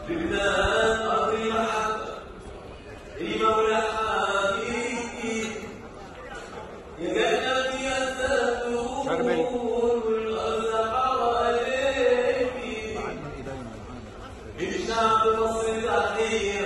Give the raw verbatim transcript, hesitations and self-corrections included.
لبنان أرض المحبة لمولى حبيبي يا جنتي الزيتون والأزهار عليكي الشعب المصري تحية